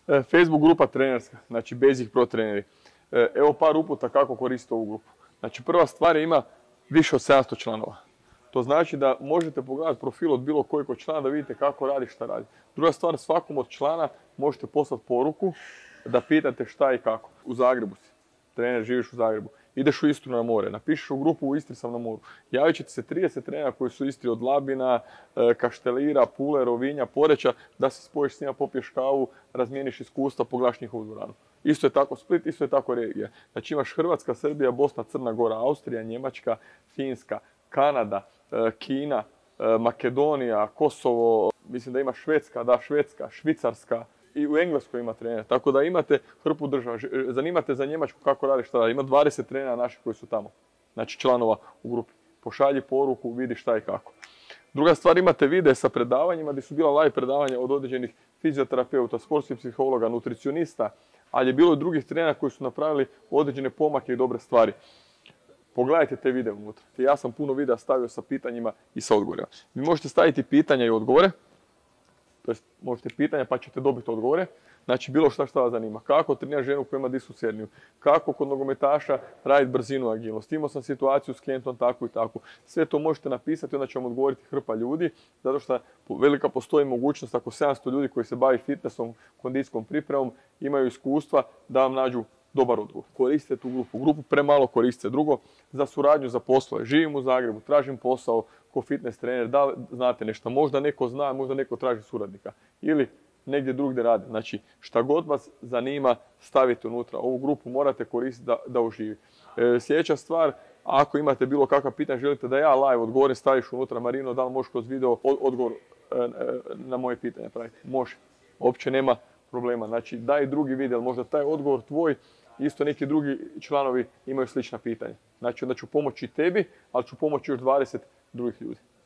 Facebook grupa trenerska, znači Basic Pro treneri. Evo par uputa kako koristiti ovu grupu. Znači prva stvar je ima više od 700 članova. To znači da možete pogledati profil od bilo kojeg od člana da vidite kako radi, šta radi. Druga stvar, svakom od člana možete poslati poruku da pitate šta i kako. U Zagrebu si, trener, živiš u Zagrebu. Ideš u Istru na more, napišeš u grupu u Istri sam na moru. Javit će ti se 30 trenera koji su u Istri od Labina, Kaštelira, Pule, Rovinja, Poreča, da se spojiš s njima, popiješ kavu, razmijeniš iskustva, pogledaš njihovu dvoranu. Isto je tako Split, isto je tako regija. Znači imaš Hrvatska, Srbija, Bosna, Crna Gora, Austrija, Njemačka, Finska, Kanada, Kina, Makedonija, Kosovo, mislim da ima Švedska, Švicarska. I u Engleskoj ima trenera, tako da imate hrpu država. Zanimate za Njemačku kako radi, šta radi. Ima 20 trenera naših koji su tamo, znači članova u grupi. Pošalji poruku, vidi šta i kako. Druga stvar, imate videe sa predavanjima gdje su bila live predavanja od određenih fizioterapeuta, sportskih psihologa, nutricionista, ali je bilo i drugih trenera koji su napravili određene pomake i dobre stvari. Pogledajte te videe unutra. Ja sam puno videa stavio sa pitanjima i sa odgovorima. Vi možete staviti pitanja i odgovore. To jest, možete pitanja pa ćete dobiti odgovore. Znači, bilo šta vas zanima. Kako trenirati ženu koja ima diskus herniju? Kako kod nogometaša raditi brzinu, agilnost? Imao sam situaciju s klijentom takvu i takvu. Sve to možete napisati, onda će vam odgovoriti hrpa ljudi. Zato što velika postoji mogućnost ako 700 ljudi koji se bavi fitnessom, kondicijskom pripremom, imaju iskustva da vam nađu dobar odgovor. Koristite tu grupu. Grupu premalo koristite. Drugo, za suradnju, za poslove. Živim u Zagrebu, tražim posao ko fitness trener, da li znate nešto. Možda neko zna, možda neko traži suradnika. Ili negdje drugdje radi. Znači, šta god vas zanima, stavite unutra. Ovu grupu morate koristiti da uživi. Sljedeća stvar, ako imate bilo kakva pitanja, želite da ja live odgovorim, staviš unutra, Marino, da li možeš kroz video odgovor na moje pitanje praviti? Može. Uopće nema problema. Znači, daj drugi video, možda taj odgovor tvoj, isto neki drugi članovi imaju slična pitanja. Znači, onda ću pomoći tebi, ali ću pomoći još 20 drugih ljudi.